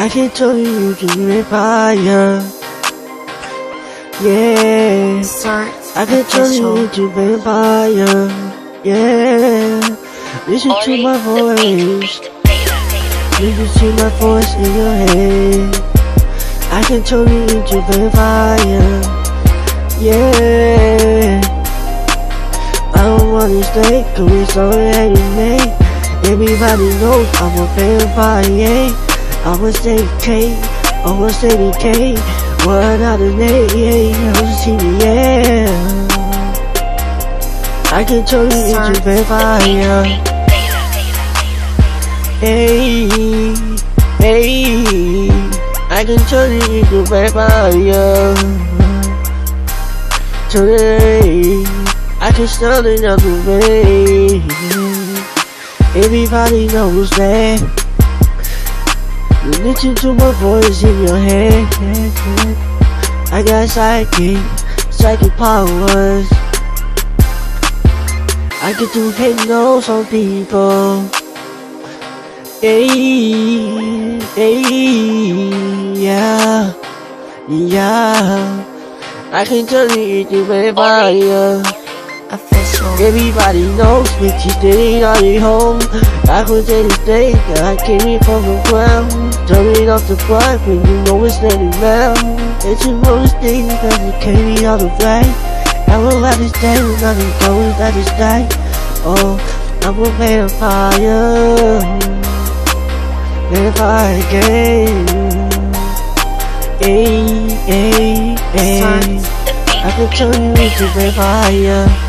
I can tell you to be fire. Yeah, I can tell you to be fire. Yeah, listen to my voice. Listen to my voice in your head. I can tell you to be fire. Yeah, I don't wanna stay, cause it's already made. Everybody knows I'm a vampire, yeah. I'm a steady K, I'm a steady K. What out of name, yeah, I'm a see me, yeah. I can tell you it's a vampire. Hey, hey, I can tell you it's a vampire. Today, I can start another way. Everybody knows that. You listen to my voice in your head. I got psychic powers. I get to hypnose on people. Hey, hey, yeah, yeah. I can tell you it's a vampire. Everybody knows me, she's staying on the home. I could say the day that I came in from the ground. Turning off the blood when you know it's letting round. It's the most thing that you came in all the way. I will let this day when nothing goes that is day. Oh, I'm a vampire. Vampire again. Hey, hey, hey. I can tell you it's a vampire.